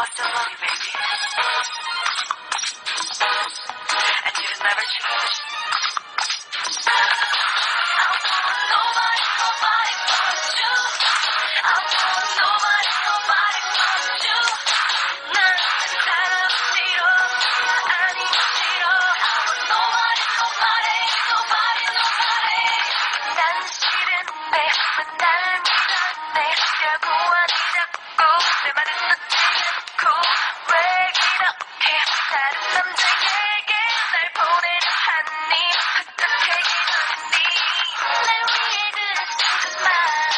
still love you, baby. And you'll never change. I want nobody, nobody but you. I want nobody, nobody but you. 난 사람 싫어, 아니면 싫어. I want nobody, nobody, nobody, nobody. 난 싫은데 왜 날 믿었네. 결국은 자꾸 내 말은 듣지 않고 왜 이렇게 다른 남자에게 날 보내려 하니. 어떻게 기분이 날 위해 그랬을 그만.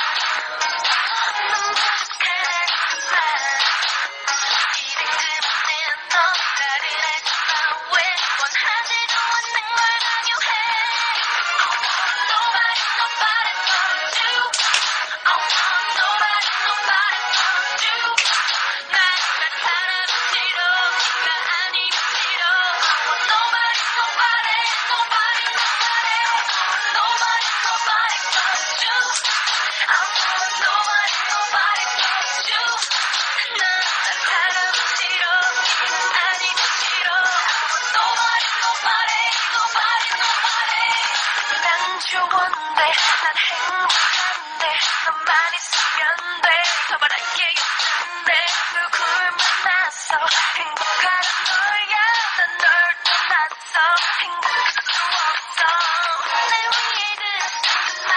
넌 부족하다는 그만. 이제 그만해. 넌 나를 알지만 왜 원하지도 않는 걸 강요해. I want nobody, nobody but you. I want nobody, nobody but you. 난 사람은 싫어, 네가 아니면 싫어. I want nobody, nobody, nobody, nobody. Nobody, nobody but you. I want nobody, nobody but you. 난 사람은 싫어, 네가 아니면 싫어. I want nobody, nobody, nobody, nobody. 난 좋은데, 난 행복한데, 너만 있으면 돼. 더 바랄 게 없는데, 누굴 만나서 행복한 너야. 난 널 떠났어, 행복할 수 없어. 날 위해 그랬을 그만.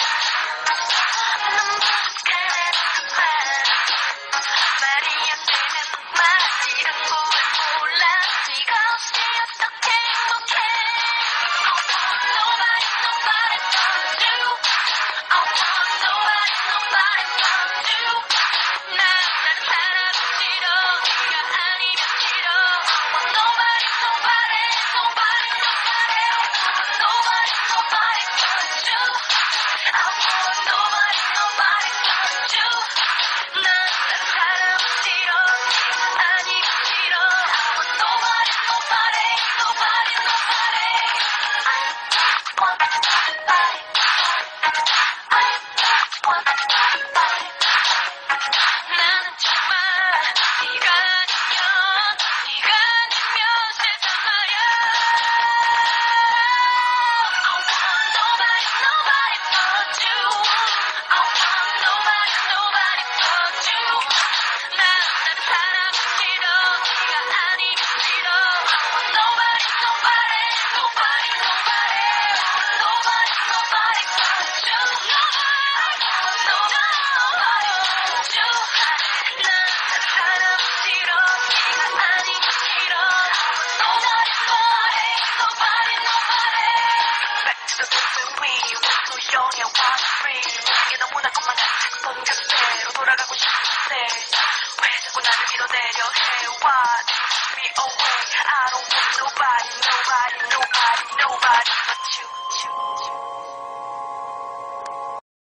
넌 부족하다는 그만. 말이 안 되는 말, 이런 걸 몰라. 네가 없이 어떻게 행복해. I want nobody, nobody but you. I want nobody, nobody but you. 난 사람은 싫어, 네가 아니면 싫어. I want nobody, nobody, nobody, nobody. Nobody, nobody but you. I want nobody, nobody but you. 난 사람은 싫어, 네가 아니면 싫어. I want nobody, nobody, nobody, nobody. I want nobody. I want nobody. 나는 정말 네가 아니면 싫단 말야. I want nobody, nobody but you. I want nobody, nobody but you. 난 사람은 싫어, 네가 아니면 싫어. I want nobody, nobody, nobody, nobody. Nobody, nobody but you. I want nobody but you. 난 사람은 싫어, 네가 아니면 싫어. I want nobody, nobody, nobody, nobody. Back to the place where we were so young and was free. 모든 게 너무나 것만 같았던 그때로 돌아가고 싶은데 왜 자꾸 나를 밀어내려 해. Why do you push me away? I don't want nobody, nobody, nobody, nobody but you.